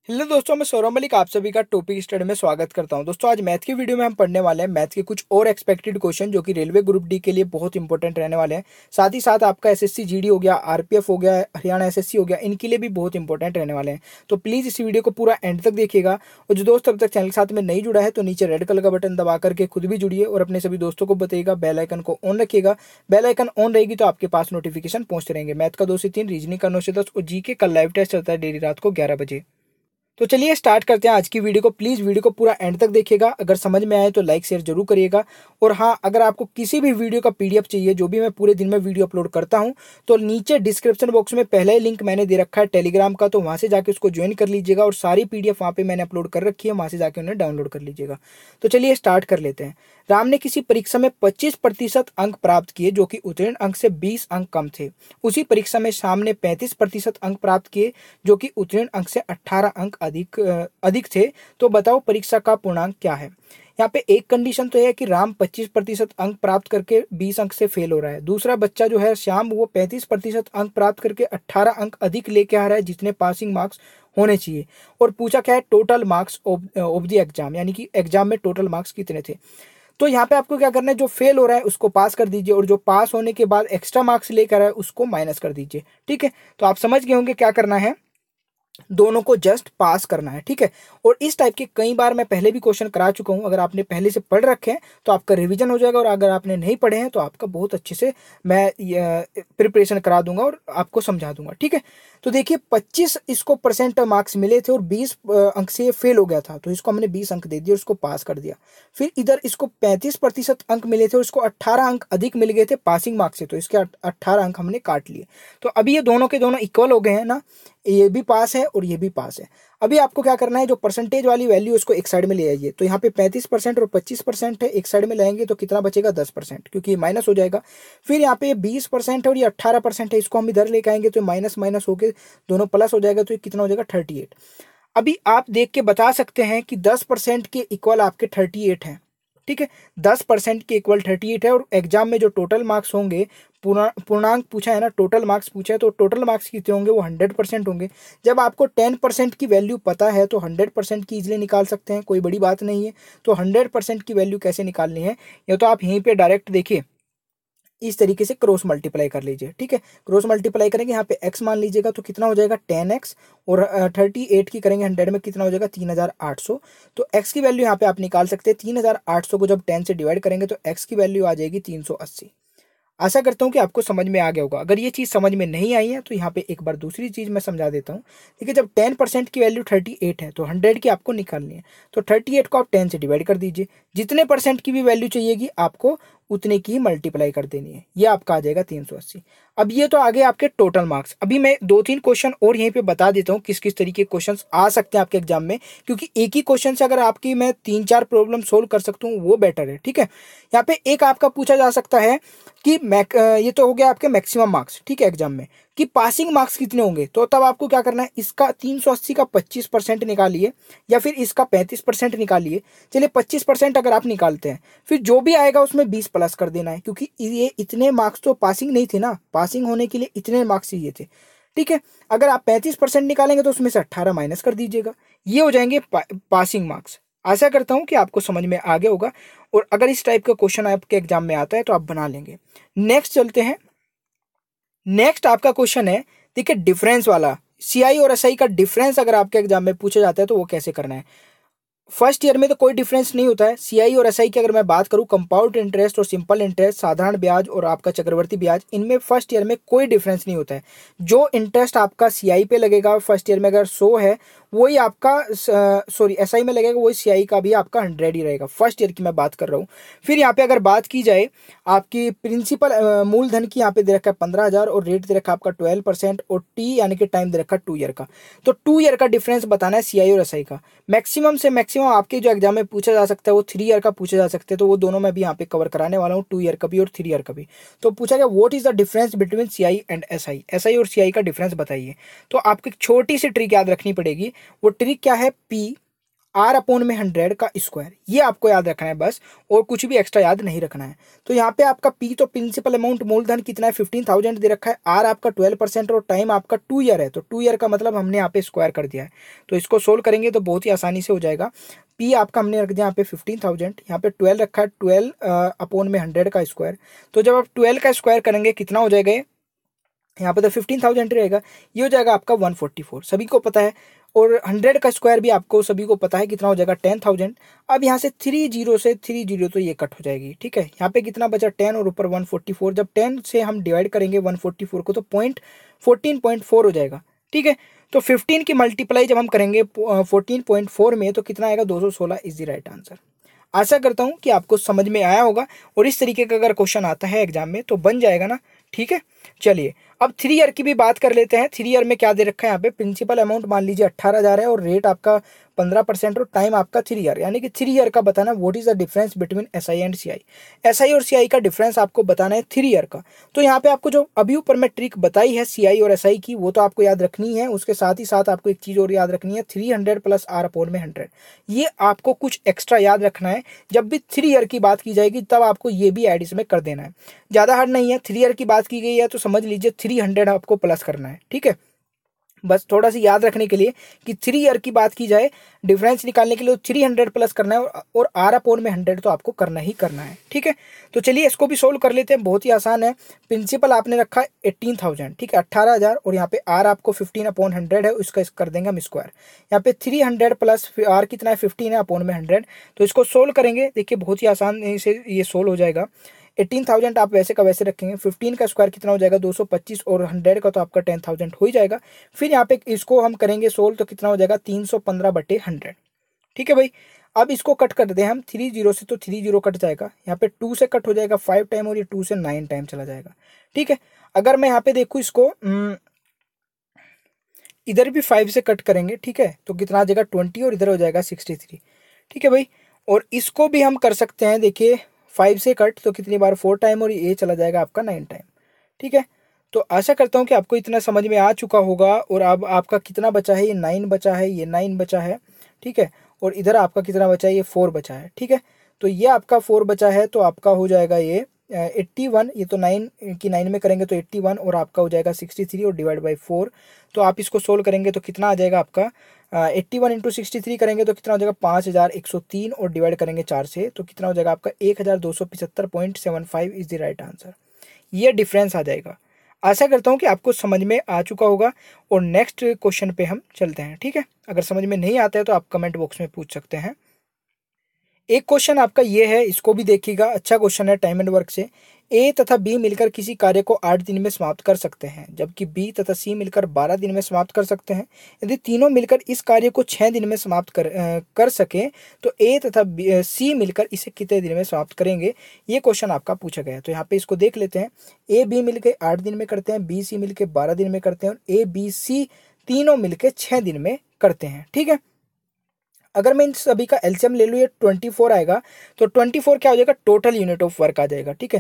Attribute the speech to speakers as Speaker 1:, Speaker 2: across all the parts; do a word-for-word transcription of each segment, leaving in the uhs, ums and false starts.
Speaker 1: Hello दोस्तों, मैं सौरभ मलिक आप सभी का टॉपिक स्टडी में स्वागत करता हूं। दोस्तों आज मैथ की वीडियो में हम पढ़ने वाले हैं मैथ के कुछ और एक्सपेक्टेड क्वेश्चन जो कि रेलवे ग्रुप डी के लिए बहुत इंपॉर्टेंट रहने वाले हैं। साथ ही साथ आपका एसएससी जीडी हो गया, आरपीएफ हो गया, हरियाणा एसएससी हो गया, इनके लिए भी बहुत इंपॉर्टेंट रहने वाले हैं। तो प्लीज़ इस वीडियो को पूरा एंड तक देखिएगा। और जो दोस्त अब तक चैनल के साथ में नहीं जुड़ा है तो नीचे रेड कलर का बटन दबा करके खुद भी जुड़िए और अपने सभी दोस्तों को बताइएगा। बेल आइकन को ऑन रखिएगा। बेल आइकन ऑन रहेगी तो आपके पास नोटिफिकेशन पहुंचते रहेंगे। मैथ का दो से तीन, रीजनिंग का नौ से दस और जी के कल लाइव टेस्ट चलता है डेली रात को ग्यारह बजे। तो चलिए स्टार्ट करते हैं आज की वीडियो को। प्लीज़ वीडियो को पूरा एंड तक देखिएगा। अगर समझ में आए तो लाइक शेयर जरूर करिएगा। और हाँ, अगर आपको किसी भी वीडियो का पीडीएफ चाहिए, जो भी मैं पूरे दिन में वीडियो अपलोड करता हूँ, तो नीचे डिस्क्रिप्शन बॉक्स में पहले ही लिंक मैंने दे रखा है टेलीग्राम का, तो वहाँ से जाके उसको ज्वाइन कर लीजिएगा। और सारी पीडीएफ वहाँ पे मैंने अपलोड कर रखी है, वहाँ से जाके उन्हें डाउनलोड कर लीजिएगा। तो चलिए स्टार्ट कर लेते हैं। राम ने किसी परीक्षा में पच्चीस प्रतिशत अंक प्राप्त किए जो कि उत्तीर्ण अंक से बीस अंक कम थे। उसी परीक्षा में श्याम ने पैंतीस प्रतिशत अंक प्राप्त किए जो कि उत्तीर्ण अंक से अट्ठारह अंक अधिक अधिक थे। तो बताओ परीक्षा का पूर्णांक क्या है। यहाँ पे एक कंडीशन तो है कि राम पच्चीस प्रतिशत अंक प्राप्त करके बीस अंक से फेल हो रहा है। दूसरा बच्चा जो है श्याम, वो पैंतीस प्रतिशत अंक प्राप्त करके अट्ठारह अंक अधिक लेके आ रहा है जितने पासिंग मार्क्स होने चाहिए। और पूछा क्या है, total marks of the exam, यानी कि एग्जाम में टोटल मार्क्स कितने थे। तो यहाँ पे आपको क्या करना है, जो फेल हो रहा है उसको पास कर दीजिए और जो पास होने के बाद एक्स्ट्रा मार्क्स लेकर आया है उसको माइनस कर दीजिए। ठीक है, तो आप समझ गए होंगे क्या करना है, दोनों को जस्ट पास करना है। ठीक है, और इस टाइप के कई बार मैं पहले भी क्वेश्चन करा चुका हूं। अगर आपने पहले से पढ़ रखे हैं तो आपका रिवीजन हो जाएगा, और अगर आपने नहीं पढ़े हैं तो आपका बहुत अच्छे से मैं प्रिपरेशन करा दूंगा और आपको समझा दूंगा। ठीक है, तो देखिए पच्चीस इसको परसेंट मार्क्स मिले थे और बीस अंक से फेल हो गया था, तो इसको हमने बीस अंक दे दिए और उसको पास कर दिया। फिर इधर इसको पैंतीस प्रतिशत अंक मिले थे और इसको अट्ठारह अंक अधिक मिल गए थे पासिंग मार्क्स से, तो इसके अट्ठारह अंक हमने काट लिए। तो अभी ये दोनों के दोनों इक्वल हो गए हैं ना, ये भी पास है और ये भी पास है। अभी आपको क्या करना है, जो परसेंटेज वाली वैल्यू उसको एक साइड में ले आइए। तो यहाँ पे पैंतीस परसेंट और पच्चीस परसेंट है, एक साइड में लाएंगे तो कितना बचेगा, दस परसेंट, क्योंकि माइनस हो जाएगा। फिर यहाँ पे बीस परसेंट है और ये अट्ठारह परसेंट है, इसको हम इधर लेके आएंगे तो माइनस माइनस होके दोनों प्लस हो जाएगा, तो ये कितना हो जाएगा, थर्टी एट। अभी आप देख के बता सकते हैं कि दस परसेंट के इक्वल आपके थर्टी एट है। ठीक है, दस परसेंट के इक्वल थर्टी एट है। और एग्जाम में जो टोटल मार्क्स होंगे, पूर्ण पूर्णांक पूछा है ना, टोटल मार्क्स पूछा है, तो टोटल मार्क्स कितने होंगे, वो हंड्रेड परसेंट होंगे। जब आपको टेन परसेंट की वैल्यू पता है तो हंड्रेड परसेंट की इजीली निकाल सकते हैं, कोई बड़ी बात नहीं है। तो हंड्रेड परसेंट की वैल्यू कैसे निकालनी है, या तो आप यहीं पे डायरेक्ट देखिए, इस तरीके से क्रॉस मल्टीप्लाई कर लीजिए। ठीक है, क्रॉस मल्टीप्लाई करेंगे, यहाँ पे x मान लीजिएगा तो कितना हो जाएगा, टेन एक्स, और थर्टी एट की करेंगे हंड्रेड में, कितना हो जाएगा, तीन हज़ार आठ सौ। तो x की वैल्यू यहाँ पे आप निकाल सकते हैं। तीन हज़ार आठ सौ को जब टेन से डिवाइड करेंगे तो x की वैल्यू आ जाएगी तीन सौ अस्सी। आशा करता हूँ कि आपको समझ में आ गया होगा। अगर ये चीज़ समझ में नहीं आई है तो यहाँ पे एक बार दूसरी चीज़ मैं समझा देता हूँ। देखिए, जब टेन परसेंट की वैल्यू थर्टी एट है तो हंड्रेड की आपको निकालनी है, तो थर्टी एट को आप टेन से डिवाइड कर दीजिए। जितने परसेंट की भी वैल्यू चाहिएगी आपको उतने की ही मल्टीप्लाई कर देनी है, ये आपका आ जाएगा तीन सौ अस्सी। अब ये तो आगे आपके टोटल मार्क्स। अभी मैं दो तीन क्वेश्चन और यहीं पे बता देता हूँ किस किस तरीके के क्वेश्चंस आ सकते हैं आपके एग्जाम में, क्योंकि एक ही क्वेश्चन से अगर आपकी मैं तीन चार प्रॉब्लम सोल्व कर सकता हूँ वो बेटर है। ठीक है, यहाँ पे एक आपका पूछा जा सकता है कि मैक ये तो हो गया आपके मैक्सिमम मार्क्स, ठीक है, एग्जाम में, कि पासिंग मार्क्स कितने होंगे। तो तब आपको क्या करना है, इसका तीन सौ अस्सी का पच्चीस परसेंट निकालिए या फिर इसका पैंतीस परसेंट निकालिए। चलिए पच्चीस परसेंट अगर आप निकालते हैं, फिर जो भी आएगा उसमें बीस प्लस कर देना है, क्योंकि ये इतने मार्क्स तो पासिंग नहीं थे ना, पासिंग होने के लिए इतने मार्क्स चाहिए थे। ठीक है, अगर आप पैंतीस परसेंट निकालेंगे तो उसमें से अट्ठारह माइनस कर दीजिएगा, ये हो जाएंगे पा, पासिंग मार्क्स। आशा करता हूं कि आपको समझ में आ गया होगा, और अगर इस टाइप का क्वेश्चन आपके एग्जाम में आता है तो आप बना लेंगे। नेक्स्ट चलते हैं। नेक्स्ट आपका क्वेश्चन है, देखिए डिफरेंस वाला, सीआई और एसआई का डिफरेंस अगर आपके एग्जाम में पूछा जाता है तो वो कैसे करना है। फर्स्ट ईयर में तो कोई डिफरेंस नहीं होता है। सीआई और एसआई की अगर मैं बात करूं, कंपाउंड इंटरेस्ट और सिंपल इंटरेस्ट, साधारण ब्याज और आपका चक्रवर्ती ब्याज, इनमें फर्स्ट ईयर में कोई डिफरेंस नहीं होता है। जो इंटरेस्ट आपका सीआई पे लगेगा फर्स्ट ईयर में अगर सौ है, वही आपका सॉरी एसआई में लगेगा, वही सीआई का भी आपका हंड्रेड ही रहेगा। फर्स्ट ईयर की मैं बात कर रहा हूँ। फिर यहाँ पे अगर बात की जाए आपकी प्रिंसिपल मूलधन की, यहाँ पे दे रखा है पंद्रह हजार और रेट दे रखा है आपका ट्वेल्व परसेंट, और टी यानी कि टाइम दे रखा है टू ईयर का। तो टू ईयर का डिफरेंस बताना है सीआई और एसआई का। मैक्सिमम से मैक्सिमम आपके जो एग्जाम में पूछा जा सकता है वो थ्री ईयर का पूछा जा सकता है, तो वो दोनों मैं भी यहाँ पे कवर कराने वाला हूँ, टू ईयर का भी और थ्री ईयर का भी। तो पूछा गया what is the difference between CI and SI, SI और सीआई का डिफरेंस बताइए। तो आपको एक छोटी सी ट्रिक याद रखनी पड़ेगी। वो ट्रिक क्या है, पी आर अपोन में हंड्रेड का स्क्वायर, ये आपको याद रखना है बस, और कुछ भी एक्स्ट्रा याद नहीं रखना है। तो यहाँ पे आपका पी तो प्रिंसिपल अमाउंट मूलधन कितना है फिफ्टीन थाउजेंड दे रखा है, आर आपका ट्वेल्व परसेंट और टाइम आपका टू ईयर है, तो टू ईयर का मतलब हमने यहाँ पे स्क्वायर कर दिया है। तो इसको सोल्व करेंगे तो बहुत ही आसानी से हो जाएगा। पी आपका हमने रख दिया यहाँ पे फिफ्टीन थाउजेंड, यहाँ पे ट्वेल्व रखा है, ट्वेल्व अपोन में हंड्रेड का स्क्वायर। तो जब आप ट्वेल्व का स्क्वायर करेंगे कितना हो जाएगा, यहाँ पे तो फिफ्टीन थाउजेंड रहेगा, ये हो जाएगा आपका वन फोर्टी फोर, सभी को पता है। और हंड्रेड का स्क्वायर भी आपको सभी को पता है कितना हो जाएगा, टेन थाउजेंड। अब यहाँ से थ्री जीरो से थ्री जीरो तो ये कट हो जाएगी, ठीक है। यहाँ पे कितना बचा, टेन और ऊपर वन फोर्टी फोर, जब टेन से हम डिवाइड करेंगे वन फोर्टी फोर को तो पॉइंट फोर्टीन पॉइंट फोर हो जाएगा, ठीक है। तो फिफ्टीन की मल्टीप्लाई जब हम करेंगे फोर्टीन पॉइंट फोर में तो कितना आएगा, दो सौ सोलह इज द राइट आंसर। आशा करता हूँ कि आपको समझ में आया होगा, और इस तरीके का अगर क्वेश्चन आता है एग्जाम में तो बन जाएगा ना, ठीक है। चलिए अब थ्री ईयर की भी बात कर लेते हैं। थ्री ईयर में क्या दे रखा है यहाँ पे, प्रिंसिपल अमाउंट मान लीजिए अट्ठारह हजार है और रेट आपका पंद्रह परसेंट और टाइम आपका थ्री ईयर, यानी कि थ्री ईयर का बताना what is the difference between S I and C I. S I और सी आई का डिफरेंस आपको बताना है थ्री ईयर का। तो यहाँ पे आपको जो अभी ऊपर में ट्रिक बताई है सी आई और एस आई की वो तो आपको याद रखनी है, उसके साथ ही साथ आपको एक चीज और याद रखनी है, three hundred plus R upon में हंड्रेड, ये आपको कुछ एक्स्ट्रा याद रखना है। जब भी थ्री ईयर की बात की जाएगी तब आपको ये भी ऐड इसमें कर देना है, ज्यादा हार्ड नहीं है। थ्री ईयर की बात की गई है तो समझ लीजिए थ्री हंड्रेड आपको प्लस करना है, ठीक है। बस थोड़ा सा याद रखने के लिए कि थ्री ईयर की बात की जाए, डिफरेंस निकालने के लिए थ्री हंड्रेड प्लस करना है और आर अपोन में हंड्रेड तो आपको करना ही करना है, ठीक है। तो चलिए इसको भी सोल्व कर लेते हैं, बहुत ही आसान है। प्रिंसिपल आपने रखा है एट्टीन थाउजेंड, ठीक है, अट्ठारह हजार, और यहाँ पे आर आपको फिफ्टीन अपॉन हंड्रेड है, उसका कर देंगे हम स्क्वायर। यहाँ पे थ्री हंड्रेड प्लस आर कितना है, फिफ्टीन है अपॉन में हंड्रेड। तो इसको सोल्व करेंगे, देखिए बहुत ही आसान से ये सोल्व हो जाएगा। एटीन थाउजेंड आप वैसे का वैसे रखेंगे, फिफ्टीन का स्क्वायर कितना हो जाएगा, दो सौ पच्चीस, और हंड्रेड का तो आपका टेन थाउजेंड हो ही जाएगा। फिर यहाँ पे इसको हम करेंगे सोल्व तो कितना हो जाएगा, तीन सौ पंद्रह बटे हंड्रेड, ठीक है भाई। अब इसको कट कर दें हम, थ्री जीरो से तो थ्री जीरो कट जाएगा, यहाँ पे टू से कट हो जाएगा फाइव टाइम, और ये टू से नाइन टाइम चला जाएगा, ठीक है। अगर मैं यहाँ पे देखूँ इसको इधर भी फाइव से कट करेंगे, ठीक है, तो कितना आ जाएगा ट्वेंटी, और इधर हो जाएगा सिक्सटी थ्री, ठीक है भाई। और इसको भी हम कर सकते हैं, देखिए फाइव से कट तो कितनी बार, फोर टाइम, और ये चला जाएगा आपका नाइन टाइम, ठीक है। तो आशा करता हूँ कि आपको इतना समझ में आ चुका होगा। और अब आपका कितना बचा है, ये नाइन बचा है, ये नाइन बचा है, ठीक है, और इधर आपका कितना बचा है, ये फोर बचा है, ठीक है। तो ये आपका फोर बचा है, तो आपका हो जाएगा ये एट्टी वन, ये तो नाइन की नाइन में करेंगे तो एट्टी वन, और आपका हो जाएगा सिक्सटी थ्री और डिवाइड बाई फोर। तो आप इसको सोल्व करेंगे तो कितना आ जाएगा आपका, eighty one into sixty three करेंगे तो कितना हो जाएगा, पाँच हज़ार एक सौ तीन, और डिवाइड करेंगे चार से तो कितना हो जाएगा आपका, एक हज़ार दो सौ पचहत्तर point seven five is the right answer. ये डिफरेंस आ जाएगा। आशा करता हूँ कि आपको समझ में आ चुका होगा, और नेक्स्ट क्वेश्चन पे हम चलते हैं, ठीक है। अगर समझ में नहीं आता है तो आप कमेंट बॉक्स में पूछ सकते हैं। एक क्वेश्चन आपका ये है, इसको भी देखिएगा, अच्छा क्वेश्चन है टाइम एंड वर्क से। ए तथा बी मिलकर किसी कार्य को आठ दिन में समाप्त कर सकते हैं, जबकि बी तथा सी मिलकर बारह दिन में समाप्त कर सकते हैं। यदि तीनों मिलकर इस कार्य को छः दिन में समाप्त कर आ, कर सके तो ए तथा सी मिलकर इसे कितने दिन में समाप्त करेंगे, ये क्वेश्चन आपका पूछा गया है। तो यहाँ पे इसको देख लेते हैं। ए बी मिलकर आठ दिन में करते हैं, बी सी मिलकर बारह दिन में करते हैं, और ए बी सी तीनों मिलकर छः दिन में करते हैं, ठीक है। अगर मैं इन सभी का एलसीएम ले लूँ, ये ट्वेंटी फोर आएगा, तो ट्वेंटी फोर क्या हो जाएगा, टोटल यूनिट ऑफ वर्क आ जाएगा, ठीक है।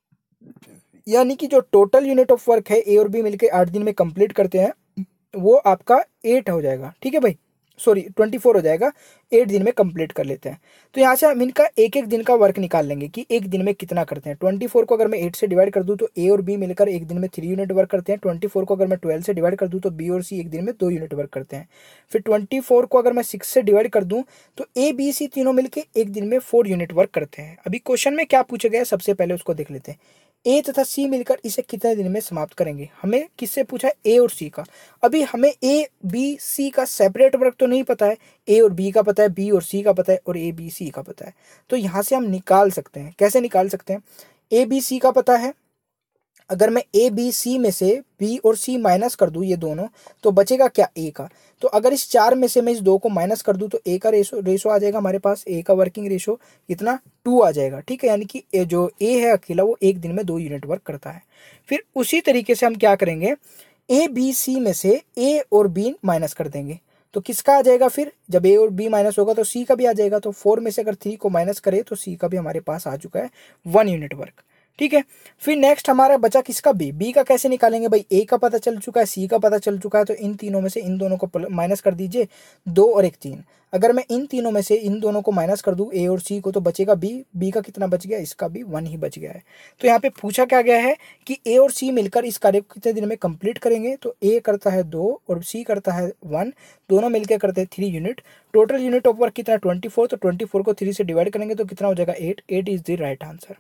Speaker 1: यानी कि जो टोटल यूनिट ऑफ वर्क है ए और बी मिलकर आठ दिन में कंप्लीट करते हैं वो आपका एट हो जाएगा, ठीक है भाई, सॉरी ट्वेंटी फोर हो जाएगा, एट दिन में कंप्लीट कर लेते हैं। तो यहाँ से हम इनका एक एक दिन का वर्क निकाल लेंगे कि एक दिन में कितना करते हैं। ट्वेंटी फोर को अगर मैं एट से डिवाइड कर दूँ तो ए और बी मिलकर एक दिन में थ्री यूनिट वर्क करते हैं। ट्वेंटी फोर को अगर मैं ट्वेल्व से डिवाइड कर दूँ तो बी और सी एक दिन में दो यूनिट वर्क करते हैं। फिर ट्वेंटी फोर को अगर मैं सिक्स से डिवाइड कर दूँ तो ए बी सी तीनों मिलकर एक दिन में फोर यूनिट वर्क करते हैं। अभी क्वेश्चन में क्या पूछा गया है, सबसे पहले उसको देख लेते हैं। ए तथा सी मिलकर इसे कितने दिन में समाप्त करेंगे, हमें किससे पूछा है, ए और सी का। अभी हमें ए बी सी का सेपरेट वर्क तो नहीं पता है, ए और बी का पता है, बी और सी का पता है, और ए बी सी का पता है। तो यहाँ से हम निकाल सकते हैं, कैसे निकाल सकते हैं, ए बी सी का पता है, अगर मैं ए बी सी में से बी और सी माइनस कर दूं ये दोनों तो बचेगा क्या, ए का। तो अगर इस चार में से मैं इस दो को माइनस कर दूं तो ए का रेशो रेशो आ जाएगा हमारे पास, ए का वर्किंग रेशो कितना, टू आ जाएगा, ठीक है। यानी कि जो ए है अकेला वो एक दिन में दो यूनिट वर्क करता है। फिर उसी तरीके से हम क्या करेंगे, ए बी सी में से ए और बी माइनस कर देंगे तो किसका आ जाएगा, फिर जब ए और बी माइनस होगा तो सी का भी आ जाएगा। तो फोर में से अगर थ्री को माइनस करें तो सी का भी हमारे पास आ चुका है वन यूनिट वर्क, ठीक है। फिर नेक्स्ट हमारा बचा किसका, बी। बी का कैसे निकालेंगे भाई, ए का पता चल चुका है, सी का पता चल चुका है, तो इन तीनों में से इन दोनों को माइनस कर दीजिए, दो और एक तीन। अगर मैं इन तीनों में से इन दोनों को माइनस कर दूं, ए और सी को, तो बचेगा बी। बी का कितना बच गया, इसका भी वन ही बच गया है। तो यहाँ पे पूछा क्या गया है कि ए और सी मिलकर इस कार्य को कितने दिन में कंप्लीट करेंगे, तो ए करता है दो और सी करता है वन, दोनों मिलकर करते हैं three unit. Total unit of work कितना, ट्वेंटी फोर, तो ट्वेंटी फोर को थ्री से डिवाइड करेंगे तो कितना हो जाएगा, eight. Eight is the right answer.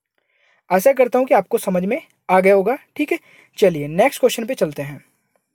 Speaker 1: आशा करता हूं कि आपको समझ में आ गया होगा। ठीक है, चलिए नेक्स्ट क्वेश्चन पे चलते हैं।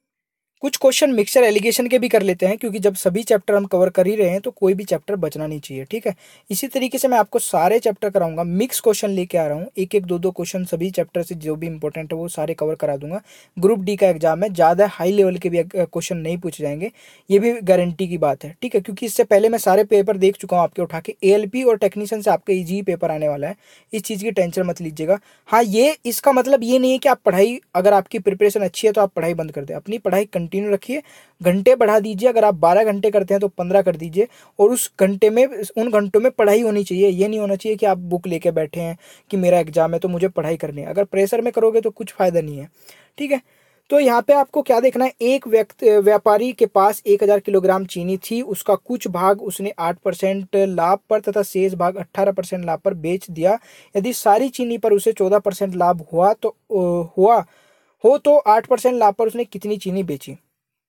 Speaker 1: कुछ क्वेश्चन मिक्सचर एलिगेशन के भी कर लेते हैं, क्योंकि जब सभी चैप्टर हम कवर कर ही रहे हैं तो कोई भी चैप्टर बचना नहीं चाहिए। ठीक है, इसी तरीके से मैं आपको सारे चैप्टर कराऊंगा, मिक्स क्वेश्चन लेके आ रहा हूँ, एक एक दो दो क्वेश्चन सभी चैप्टर से जो भी इंपॉर्टेंट है वो सारे कवर करा दूंगा। ग्रुप डी का एग्जाम है, ज़्यादा हाई लेवल के भी क्वेश्चन नहीं पूछे जाएंगे, ये भी गारंटी की बात है। ठीक है, क्योंकि इससे पहले मैं सारे पेपर देख चुका हूँ आपके उठा के, ए एल पी और टेक्नीशियन से आपका ईजी पेपर आने वाला है, इस चीज़ की टेंशन मत लीजिएगा। हाँ, ये इसका मतलब ये नहीं है कि आप पढ़ाई, अगर आपकी प्रिपरेशन अच्छी है तो आप पढ़ाई बंद कर दें, अपनी पढ़ाई कंटिन्यू रखिए, घंटे बढ़ा दीजिए। अगर आप बारह घंटे करते हैं तो पंद्रह कर दीजिए, और उस घंटे में, उन घंटों में पढ़ाई होनी चाहिए। ये नहीं होना चाहिए कि आप बुक लेके बैठे हैं कि मेरा एग्जाम है तो मुझे पढ़ाई करनी है। अगर प्रेशर में करोगे तो कुछ फायदा नहीं है। ठीक है, तो यहाँ पे आपको क्या देखना है, एक व्यक्ति व्यापारी के पास एक हजार किलोग्राम चीनी थी, उसका कुछ भाग उसने आठ परसेंट लाभ पर तथा शेष भाग अट्ठारह परसेंट लाभ पर बेच दिया। यदि सारी चीनी पर उसे चौदह परसेंट लाभ हुआ तो हुआ हो तो आठ परसेंट लाभ पर उसने कितनी चीनी बेची।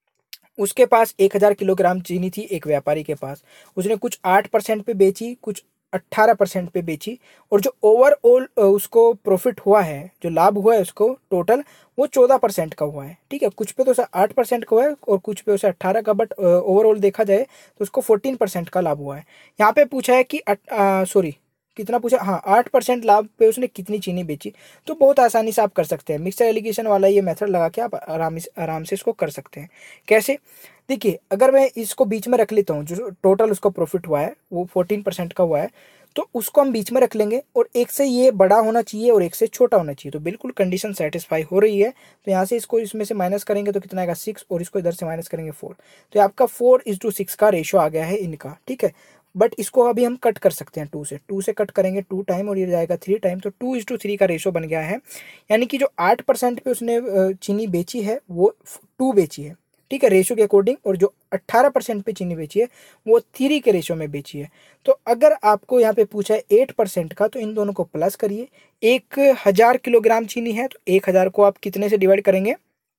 Speaker 1: उसके पास एक हजार किलोग्राम चीनी थी एक व्यापारी के पास, उसने कुछ आठ परसेंट पे बेची, कुछ अट्ठारह परसेंट पे बेची, और जो ओवरऑल उसको प्रॉफिट हुआ है, जो लाभ हुआ है उसको टोटल, वो चौदह परसेंट का हुआ है। ठीक है, कुछ पे तो उसे आठ परसेंट का हुआ है और कुछ पे उसे अट्ठारह का, बट ओवरऑल देखा जाए तो उसको फोर्टीन परसेंट का लाभ हुआ है। यहाँ पे पूछा है कि सॉरी कितना पूछा, हाँ, आठ परसेंट लाभ पे उसने कितनी चीनी बेची। तो बहुत आसानी से आप कर सकते हैं, मिक्सर एलिगेशन वाला ये मेथड लगा के आप आराम से आराम से इसको कर सकते हैं। कैसे, देखिए, अगर मैं इसको बीच में रख लेता हूँ, जो टोटल उसको प्रॉफिट हुआ है वो फोर्टीन परसेंट का हुआ है, तो उसको हम बीच में रख लेंगे, और एक से ये बड़ा होना चाहिए और एक से छोटा होना चाहिए। तो बिल्कुल कंडीशन सेटिस्फाई हो रही है, तो यहाँ से इसको इसमें से माइनस करेंगे तो कितना आएगा, सिक्स, और इसको इधर से माइनस करेंगे फोर। तो आपका फोर इज टू सिक्स का रेशियो आ गया है इनका। ठीक है, बट इसको अभी हम कट कर सकते हैं, टू से टू से कट करेंगे टू टाइम, और ये जाएगा थ्री टाइम, तो टू इज टू थ्री का रेशो बन गया है। यानी कि जो आठ परसेंट पे उसने चीनी बेची है वो टू बेची है। ठीक है, रेशो के अकॉर्डिंग, और जो अट्ठारह परसेंट पे चीनी बेची है वो थ्री के रेशो में बेची है। तो अगर आपको यहाँ पे पूछा है एट परसेंट का, तो इन दोनों को प्लस करिए। एक हजार किलोग्राम चीनी है तो एक हजार को आप कितने से डिवाइड करेंगे,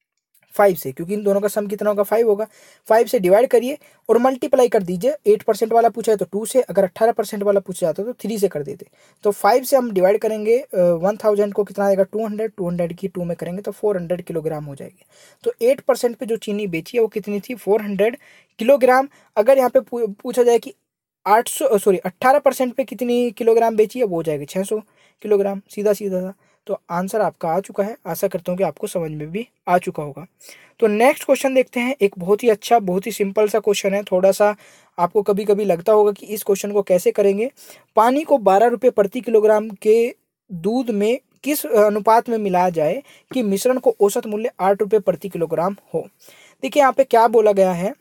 Speaker 1: फाइव से, क्योंकि इन दोनों का सम कितना होगा, फाइव होगा। फाइव से डिवाइड करिए और मल्टीप्लाई कर दीजिए। एट परसेंट वाला पूछा है तो टू से, अगर अट्ठारह परसेंट वाला पूछा जाता तो थ्री से कर देते। तो फाइव से हम डिवाइड करेंगे वन थाउजेंड को, कितना आएगा, टू हंड्रेड। टू हंड्रेड की टू में करेंगे तो फोर हंड्रेड किलोग्राम हो जाएगी। तो एट परसेंट पे जो चीनी बेची है वो कितनी थी, फोर हंड्रेड किलोग्राम। अगर यहाँ पे पूछा जाए कि आठ सौ सॉरी अट्ठारह परसेंट पे कितनी किलोग्राम बेची है, वो हो जाएगी छः सौ किलोग्राम, सीधा सीधा था। तो आंसर आपका आ चुका है। आशा करता हूँ कि आपको समझ में भी आ चुका होगा। तो नेक्स्ट क्वेश्चन देखते हैं। एक बहुत ही अच्छा, बहुत ही सिंपल सा क्वेश्चन है। थोड़ा सा आपको कभी कभी लगता होगा कि इस क्वेश्चन को कैसे करेंगे। पानी को बारह रुपये प्रति किलोग्राम के दूध में किस अनुपात में मिलाया जाए कि मिश्रण को औसत मूल्य आठ रुपये प्रति किलोग्राम हो। देखिए यहाँ पे क्या बोला गया है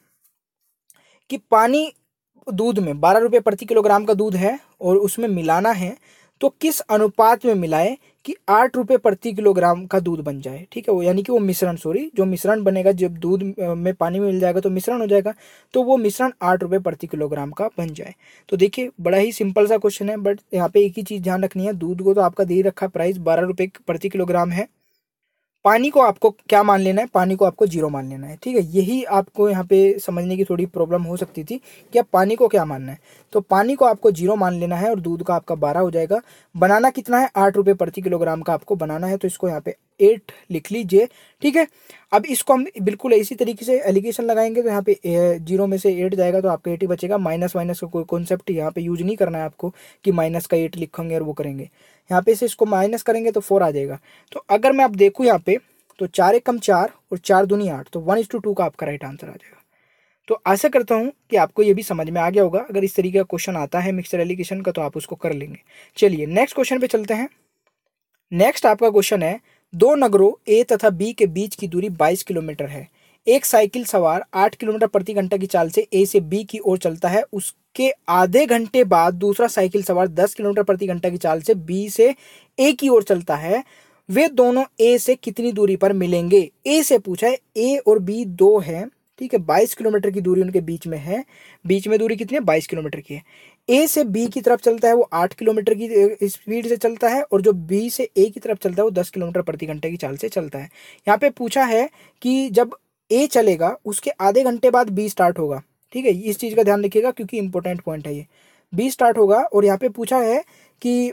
Speaker 1: कि पानी दूध में बारह रुपये प्रति किलोग्राम का दूध है और उसमें मिलाना है, तो किस अनुपात में मिलाए कि आठ रुपये प्रति किलोग्राम का दूध बन जाए। ठीक है, वो यानी कि वो मिश्रण, सॉरी जो मिश्रण बनेगा, जब दूध में पानी में मिल जाएगा तो मिश्रण हो जाएगा, तो वो मिश्रण आठ रुपये प्रति किलोग्राम का बन जाए। तो देखिए बड़ा ही सिंपल सा क्वेश्चन है, बट यहाँ पे एक ही चीज़ ध्यान रखनी है, दूध को तो आपका दे रखा प्राइस बारह रुपये प्रति किलोग्राम है, पानी को आपको क्या मान लेना है, पानी को आपको जीरो मान लेना है। ठीक है, यही आपको यहाँ पे समझने की थोड़ी प्रॉब्लम हो सकती थी कि आप पानी को क्या मानना है। तो पानी को आपको जीरो मान लेना है और दूध का आपका बारह हो जाएगा। बनाना कितना है, आठ रुपये प्रति किलोग्राम का आपको बनाना है, तो इसको यहाँ पे एट लिख लीजिए। ठीक है, अब इसको हम बिल्कुल इसी तरीके से एलिगेशन लगाएंगे, तो यहाँ पे जीरो में से एट जाएगा तो आपका एट ही बचेगा। माइनस माइनस का कोई कॉन्सेप्ट यहाँ पे यूज नहीं करना है आपको कि माइनस का एट लिखेंगे और वो करेंगे। यहाँ पे से इसको माइनस करेंगे तो फोर आ जाएगा। तो अगर मैं आप देखूँ यहाँ पे, तो चार एक कम चार और चार दूनी आठ, तो वन इज टू टू का आपका राइट आंसर आ जाएगा। तो आशा करता हूँ कि आपको ये भी समझ में आ गया होगा। अगर इस तरीके का क्वेश्चन आता है मिक्सर एलिगेशन का तो आप उसको कर लेंगे। चलिए नेक्स्ट क्वेश्चन पे चलते हैं। नेक्स्ट आपका क्वेश्चन है, दो नगरों ए तथा बी के बीच की दूरी बाईस किलोमीटर है। एक साइकिल सवार आठ किलोमीटर प्रति घंटा की चाल से ए से बी की ओर चलता है, उसके आधे घंटे बाद दूसरा साइकिल सवार दस किलोमीटर प्रति घंटा की चाल से बी से ए की ओर चलता है, वे दोनों ए से कितनी दूरी पर मिलेंगे। ए से पूछा है, ए और बी दो है, ठीक है, बाईस किलोमीटर की दूरी उनके बीच में है, बीच में दूरी कितनी है, बाईस किलोमीटर की है। ए से बी की तरफ चलता है वो आठ किलोमीटर की स्पीड से चलता है, और जो बी से ए की तरफ चलता है वो दस किलोमीटर प्रति घंटे की चाल से चलता है। यहाँ पे पूछा है कि जब ए चलेगा उसके आधे घंटे बाद बी स्टार्ट होगा, ठीक है, इस चीज़ का ध्यान रखिएगा क्योंकि इंपॉर्टेंट पॉइंट है ये। बी स्टार्ट होगा और यहाँ पे पूछा है कि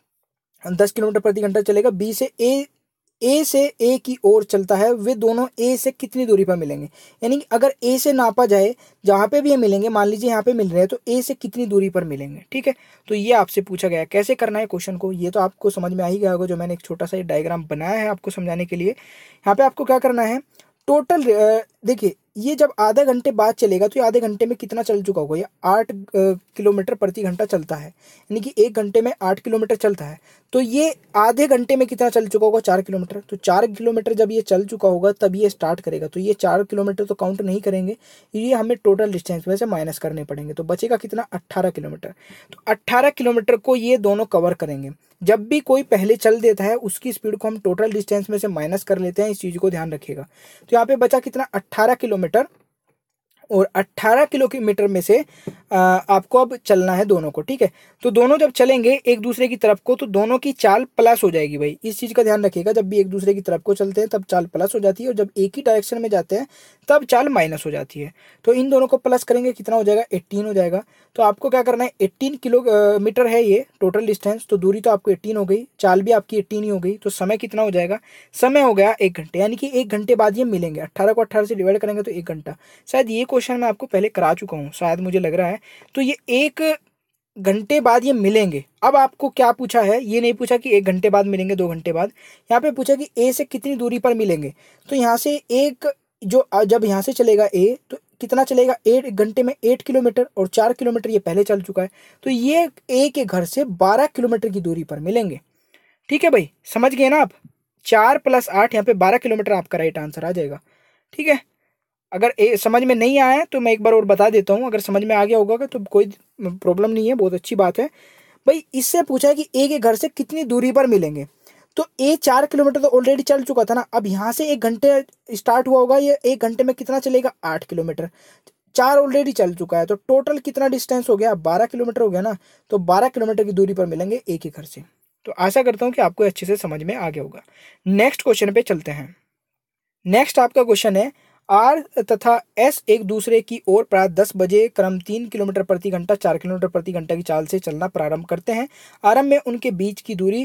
Speaker 1: दस किलोमीटर प्रति घंटा चलेगा, बी से ए ए से ए की ओर चलता है, वे दोनों ए से कितनी दूरी पर मिलेंगे। यानी कि अगर ए से नापा जाए जहाँ पे भी ये मिलेंगे, मान लीजिए यहाँ पे मिल रहे हैं, तो ए से कितनी दूरी पर मिलेंगे, ठीक है। तो ये आपसे पूछा गया है। कैसे करना है क्वेश्चन को, ये तो आपको समझ में आ ही गया होगा, जो मैंने एक छोटा सा डायग्राम बनाया है आपको समझाने के लिए। यहाँ पे आपको क्या करना है, टोटल देखिए ये जब आधे घंटे बाद चलेगा तो ये आधे घंटे में कितना चल चुका होगा, ये आठ किलोमीटर प्रति घंटा चलता है, यानी कि एक घंटे में आठ किलोमीटर चलता है। तो ये आधे घंटे में कितना चल चुका होगा, चार किलोमीटर। तो चार किलोमीटर जब ये चल चुका होगा तब ये स्टार्ट करेगा, तो ये चार किलोमीटर तो काउंट नहीं करेंगे, ये हमें टोटल डिस्टेंस में से माइनस करने पड़ेंगे। तो बचेगा कितना, अट्ठारह किलोमीटर। तो अट्ठारह किलोमीटर को ये दोनों कवर करेंगे। जब भी कोई पहले चल देता है उसकी स्पीड को हम टोटल डिस्टेंस में से माइनस कर लेते हैं, इस चीज़ को ध्यान रखिएगा। तो यहाँ पे बचा कितना, अट्ठारह किलोमीटर, और अट्ठारह किलोमीटर में से आ, आपको अब चलना है दोनों को, ठीक है। तो दोनों जब चलेंगे एक दूसरे की तरफ को तो दोनों की चाल प्लस हो जाएगी भाई, इस चीज़ का ध्यान रखिएगा। जब भी एक दूसरे की तरफ को चलते हैं तब चाल प्लस हो जाती है, और जब एक ही डायरेक्शन में जाते हैं तब चाल माइनस हो जाती है। तो इन दोनों को प्लस करेंगे, कितना हो जाएगा, एट्टीन हो जाएगा। तो आपको क्या करना है, एट्टीन किलोमीटर है ये टोटल डिस्टेंस, तो दूरी तो आपको एट्टीन हो गई, चाल भी आपकी एट्टीन ही हो गई। तो समय कितना हो जाएगा, समय हो गया एक घंटे, यानी कि एक घंटे बाद ये मिलेंगे। अट्ठारह को अट्ठारह से डिवाइड करेंगे तो एक घंटा। शायद ये क्वेश्चन मैं आपको पहले करा चुका हूँ, शायद मुझे लग रहा है। तो ये एक घंटे बाद ये मिलेंगे। अब आपको क्या पूछा है, ये नहीं पूछा कि एक घंटे बाद मिलेंगे, दो घंटे बाद, यहाँ पे पूछा कि ए से कितनी दूरी पर मिलेंगे। तो यहाँ से एक जो जब यहाँ से चलेगा ए तो कितना चलेगा, एक घंटे में एट किलोमीटर, और चार किलोमीटर ये पहले चल चुका है, तो ये ए के घर से बारह किलोमीटर की दूरी पर मिलेंगे। ठीक है भाई, समझ गए ना आप। चार प्लस आठ, यहाँ पे बारह किलोमीटर आपका राइट आंसर आ जाएगा, ठीक है। अगर ए, समझ में नहीं आया है तो मैं एक बार और बता देता हूँ, अगर समझ में आ गया होगा तो कोई प्रॉब्लम नहीं है, बहुत अच्छी बात है भाई। इससे पूछा है कि ए के घर से कितनी दूरी पर मिलेंगे। तो ए चार किलोमीटर तो ऑलरेडी चल चुका था ना, अब यहाँ से एक घंटे स्टार्ट हुआ होगा, ये एक घंटे में कितना चलेगा, आठ किलोमीटर। चार ऑलरेडी चल चुका है, तो टोटल कितना डिस्टेंस हो गया, बारह किलोमीटर हो गया ना। तो बारह किलोमीटर की दूरी पर मिलेंगे ए के घर से। तो आशा करता हूँ कि आपको अच्छे से समझ में आ गया होगा। नेक्स्ट क्वेश्चन पे चलते हैं। नेक्स्ट आपका क्वेश्चन है, आर तथा एस एक दूसरे की ओर प्रातः दस बजे क्रम तीन किलोमीटर प्रति घंटा चार किलोमीटर प्रति घंटा की चाल से चलना प्रारंभ करते हैं। आरंभ में उनके बीच की दूरी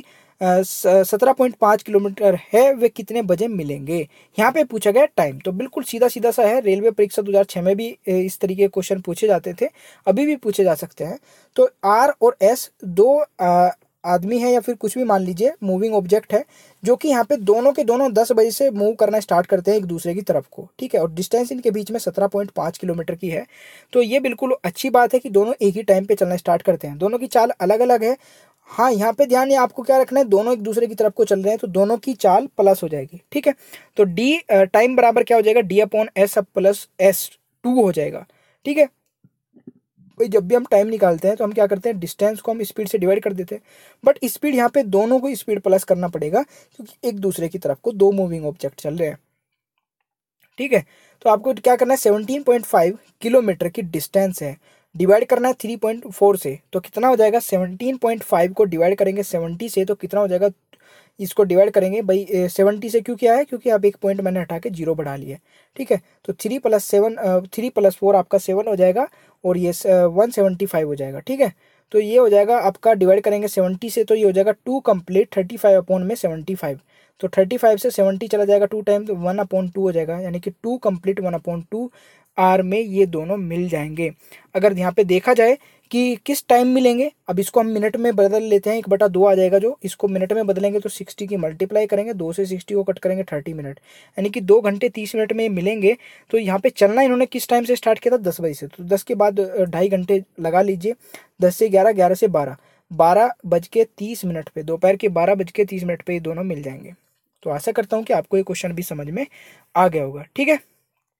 Speaker 1: सत्रह पॉइंट पाँच किलोमीटर है, वे कितने बजे मिलेंगे। यहाँ पे पूछा गया टाइम, तो बिल्कुल सीधा सीधा सा है। रेलवे परीक्षा दो हज़ार छह में भी इस तरीके के क्वेश्चन पूछे जाते थे, अभी भी पूछे जा सकते हैं। तो आर और एस दो आ, आदमी है या फिर कुछ भी मान लीजिए, मूविंग ऑब्जेक्ट है, जो कि यहाँ पे दोनों के दोनों दस बजे से मूव करना स्टार्ट करते हैं एक दूसरे की तरफ को, ठीक है। और डिस्टेंस इनके बीच में सत्रह पॉइंट पाँच किलोमीटर की है। तो ये बिल्कुल अच्छी बात है कि दोनों एक ही टाइम पे चलना स्टार्ट करते हैं। दोनों की चाल अलग अलग है। हाँ, यहाँ पे ध्यान, ये आपको क्या रखना है, दोनों एक दूसरे की तरफ को चल रहे हैं तो दोनों की चाल प्लस हो जाएगी, ठीक है। तो डी टाइम बराबर क्या हो जाएगा, डी अपॉन एस अब प्लस एस टू हो जाएगा, ठीक है। भाई जब भी हम टाइम निकालते हैं तो हम क्या करते हैं, डिस्टेंस को हम स्पीड से डिवाइड कर देते हैं, बट स्पीड यहाँ पे दोनों को स्पीड प्लस करना पड़ेगा क्योंकि एक दूसरे की तरफ को दो मूविंग ऑब्जेक्ट चल रहे हैं, ठीक है। तो आपको क्या करना है, सेवनटीन पॉइंट फाइव किलोमीटर की डिस्टेंस है, डिवाइड करना है थ्री पॉइंट फोर से, तो कितना हो जाएगा, सेवनटीन पॉइंट फाइव को डिवाइड करेंगे सेवेंटी से तो कितना हो जाएगा, इसको डिवाइड करेंगे भाई सेवेंटी से। क्यों किया है, क्योंकि आप एक पॉइंट मैंने हटा के जीरो बढ़ा लिया, ठीक है। तो three plus seven three plus four आपका सेवन हो जाएगा, और ये वन सेवेंटी फाइव हो जाएगा, ठीक है। तो ये हो जाएगा आपका, डिवाइड करेंगे सेवेंटी से तो ये हो जाएगा to complete thirty five upon में सेवेंटी फाइव। तो थर्टी फाइव से सेवेंटी चला जाएगा टू टाइम, तो वन अपॉन टू हो जाएगा, यानी कि to complete one upon two hour में ये दोनों मिल जाएंगे। अगर यहाँ पे देखा जाए कि किस टाइम मिलेंगे, अब इसको हम मिनट में बदल लेते हैं, एक बटा दो आ जाएगा, जो इसको मिनट में बदलेंगे तो सिक्सटी की मल्टीप्लाई करेंगे, दो से सिक्सटी को कट करेंगे थर्टी मिनट, यानी कि दो घंटे तीस मिनट में मिलेंगे। तो यहाँ पे चलना इन्होंने किस टाइम से स्टार्ट किया था, दस बजे से, तो दस के बाद ढाई घंटे लगा लीजिए, दस से ग्यारह, ग्यारह से बारह, बारह बज के तीस मिनट पे, दोपहर के बारह बज के तीस मिनट पे ये दोनों मिल जाएंगे। तो आशा करता हूँ कि आपको ये क्वेश्चन भी समझ में आ गया होगा, ठीक है।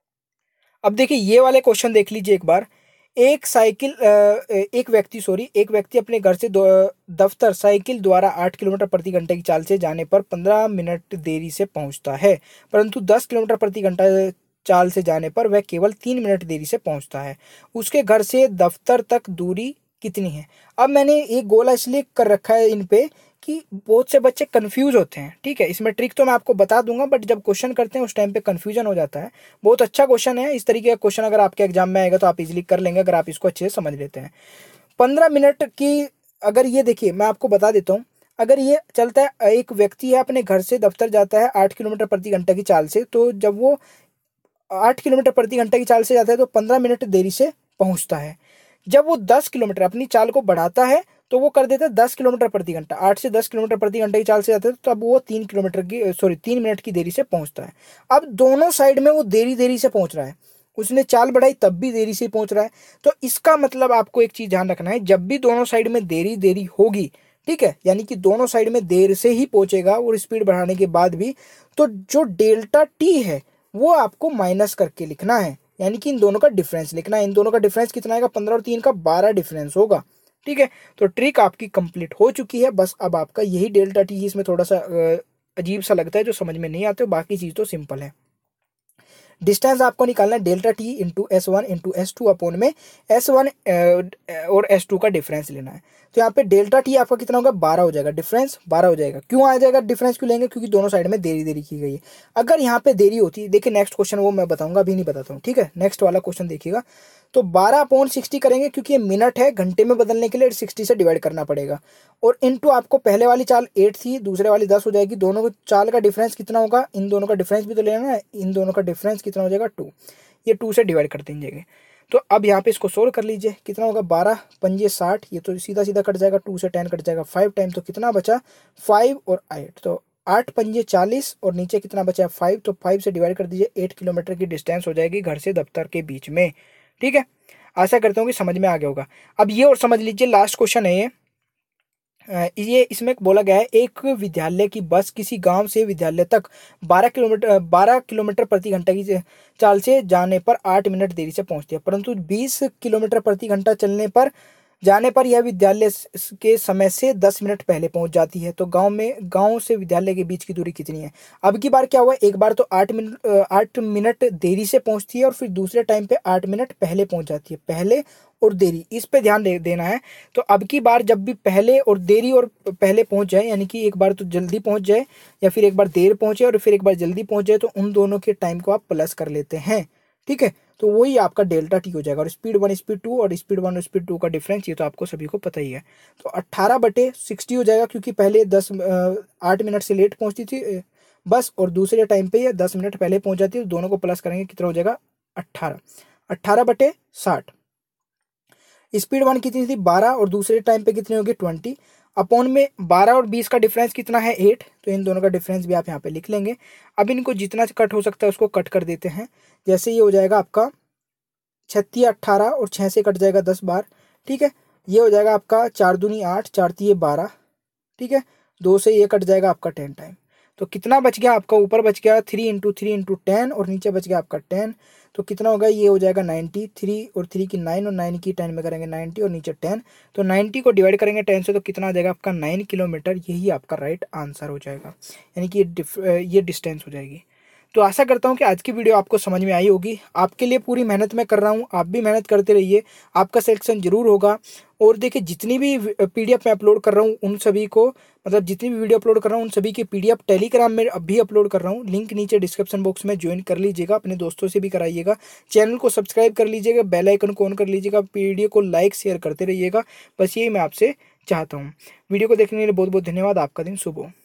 Speaker 1: अब देखिए ये वाले क्वेश्चन देख लीजिए एक बार। एक साइकिल अ, एक व्यक्ति सॉरी एक व्यक्ति अपने घर से दो- दफ्तर साइकिल द्वारा आठ किलोमीटर प्रति घंटे की चाल से जाने पर पंद्रह मिनट देरी से पहुंचता है, परंतु दस किलोमीटर प्रति घंटा चाल से जाने पर वह केवल तीन मिनट देरी से पहुंचता है। उसके घर से दफ्तर तक दूरी कितनी है? अब मैंने एक गोला इसलिए कर रखा है इन पे कि बहुत से बच्चे कंफ्यूज होते हैं। ठीक है, इसमें ट्रिक तो मैं आपको बता दूंगा, बट जब क्वेश्चन करते हैं उस टाइम पे कंफ्यूजन हो जाता है। बहुत अच्छा क्वेश्चन है। इस तरीके का क्वेश्चन अगर आपके एग्जाम में आएगा तो आप इजीली कर लेंगे अगर आप इसको अच्छे से समझ लेते हैं। पंद्रह मिनट की अगर ये देखिए मैं आपको बता देता हूँ। अगर ये चलता है, एक व्यक्ति है अपने घर से दफ्तर जाता है आठ किलोमीटर प्रति घंटे की चाल से, तो जब वो आठ किलोमीटर प्रति घंटे की चाल से जाता है तो पंद्रह मिनट देरी से पहुंचता है। जब वो दस किलोमीटर अपनी चाल को बढ़ाता है तो वो कर देता है दस किलोमीटर प्रति घंटा, आठ से दस किलोमीटर प्रति घंटे की चाल से जाता है तो तब वो तीन किलोमीटर की सॉरी तीन मिनट की देरी से पहुंचता है। अब दोनों साइड में वो देरी देरी से पहुंच रहा है, उसने चाल बढ़ाई तब भी देरी से पहुंच रहा है। तो इसका मतलब आपको एक चीज ध्यान रखना है, जब भी दोनों साइड में देरी देरी होगी, ठीक है, यानी कि दोनों साइड में देर से ही पहुंचेगा और स्पीड बढ़ाने के बाद भी, तो जो डेल्टा टी है वो आपको माइनस करके लिखना है, यानी कि इन दोनों का डिफरेंस लिखना है। इन दोनों का डिफरेंस कितना आएगा? पंद्रह और तीन का बारह डिफरेंस होगा। ठीक है, तो ट्रिक आपकी कंप्लीट हो चुकी है। बस अब आपका यही डेल्टा टी इसमें थोड़ा सा अ, अजीब सा लगता है, जो समझ में नहीं आते, बाकी चीज तो सिंपल है। डिस्टेंस आपको निकालना है delta T into S one into S two upon में एस वन और एस टू का डिफरेंस लेना है। तो यहाँ पे डेल्टा टी आपका कितना होगा? बारह हो जाएगा, डिफरेंस बारह हो जाएगा। क्यों आ जाएगा डिफरेंस? क्यों लेंगे? क्योंकि दोनों साइड में देरी देरी की गई है। अगर यहाँ पे देरी होती, देखिए नेक्स्ट क्वेश्चन वो मैं बताऊंगा, अभी नहीं बताता हूँ। ठीक है, नेक्स्ट वाला क्वेश्चन देखिएगा। तो बारह अपॉन सिक्सटी करेंगे, क्योंकि ये मिनट है, घंटे में बदलने के लिए सिक्सटी से डिवाइड करना पड़ेगा। और इनटू आपको पहले वाली चाल एट थी, दूसरे वाली दस हो जाएगी। दोनों चाल का डिफरेंस कितना होगा? इन दोनों का डिफरेंस भी तो लेना है। इन दोनों का डिफरेंस कितना हो जाएगा? टू। ये टू से डिवाइड कर दीजिएगा। तो अब यहाँ पे इसको सोल्व कर लीजिए। कितना होगा? बारह पंजे साठ, ये तो सीधा सीधा कट जाएगा, टू से टेन कट जाएगा, फाइव टाइम, तो कितना बचा? फाइव और एट, तो आठ पंजे चालीस, और नीचे कितना बचा? फाइव, तो फाइव से डिवाइड कर दीजिए। एट किलोमीटर की डिस्टेंस हो जाएगी घर से दफ्तर के बीच में। ठीक है, आशा करता हूँ कि समझ में आ गया होगा। अब ये और समझ लीजिए, लास्ट क्वेश्चन है ये। अ, ये इसमें बोला गया है, एक विद्यालय की बस किसी गांव से विद्यालय तक बारह किलोमीटर बारह किलोमीटर प्रति घंटा की चाल से जाने पर आठ मिनट देरी से पहुंचती है, परंतु बीस किलोमीटर प्रति घंटा चलने पर जाने पर यह विद्यालय स- के समय से दस मिनट पहले पहुंच जाती है। तो गांव में गांव से विद्यालय के बीच की दूरी कितनी है? अब की बार क्या हुआ, एक बार तो आठ मिनट आठ मिनट देरी से पहुंचती है और फिर दूसरे टाइम पे आठ मिनट पहले पहुंच जाती है। पहले और देरी, इस पे ध्यान दे, देना है। तो अब की बार जब भी पहले और देरी और पहले पहुंच जाए, यानी कि एक बार तो जल्दी पहुंच जाए या फिर एक बार देर पहुंचे और फिर एक बार जल्दी पहुंच जाए, तो उन दोनों के टाइम को आप प्लस कर लेते हैं। ठीक है, तो वही आपका डेल्टा टी हो जाएगा। और स्पीड वन स्पीड टू और स्पीड वन और स्पीड टू का डिफरेंस ये तो आपको सभी को पता ही है। तो अट्ठारह बटे सिक्सटी हो जाएगा, क्योंकि पहले दस आठ मिनट से लेट पहुंचती थी अ, बस, और दूसरे टाइम पे ये दस मिनट पहले पहुंच जाती है। तो दोनों को प्लस करेंगे, कितना हो जाएगा? अट्ठारह। अट्ठारह बटे साठ। स्पीड वन कितनी थी? बारह, और दूसरे टाइम पे कितनी होगी? ट्वेंटी। अपॉन में बारह और बीस का डिफरेंस कितना है? एट। तो इन दोनों का डिफरेंस भी आप यहाँ पे लिख लेंगे। अब इनको जितना कट हो सकता है उसको कट कर देते हैं। जैसे ये हो जाएगा आपका छत्तीस अट्ठारह, और छः से कट जाएगा दस बार। ठीक है, ये हो जाएगा आपका चार दूनी आठ, चार तीय बारह। ठीक है, दो से ये कट जाएगा आपका टेन टाइम। तो कितना बच गया आपका? ऊपर बच गया three into three into ten, और नीचे बच गया आपका टेन। तो कितना होगा? ये हो जाएगा नाइन्टी। थ्री और थ्री की नाइन, और नाइन की टेन में करेंगे नाइन्टी, और नीचे टेन। तो नाइन्टी को डिवाइड करेंगे टेन से, तो कितना आ जाएगा आपका? Nine kilometre. यही आपका राइट आंसर हो जाएगा, यानी कि ये डिफ ये डिस्टेंस हो जाएगी। तो आशा करता हूँ कि आज की वीडियो आपको समझ में आई होगी। आपके लिए पूरी मेहनत मैं कर रहा हूँ, आप भी मेहनत करते रहिए, आपका सिलेक्शन जरूर होगा। और देखिए, जितनी भी पीडीएफ मैं अपलोड कर रहा हूँ उन सभी को, मतलब जितनी भी वीडियो अपलोड कर रहा हूँ उन सभी की पीडीएफ टेलीग्राम में अभी अपलोड कर रहा हूँ। लिंक नीचे डिस्क्रिप्शन बॉक्स में ज्वाइन कर लीजिएगा, अपने दोस्तों से भी कराइएगा। चैनल को सब्सक्राइब कर लीजिएगा, बेल आइकन को ऑन कर लीजिएगा, वीडियो को लाइक शेयर करते रहिएगा। बस यही मैं आपसे चाहता हूँ। वीडियो को देखने के लिए बहुत बहुत धन्यवाद। आपका दिन शुभ हो।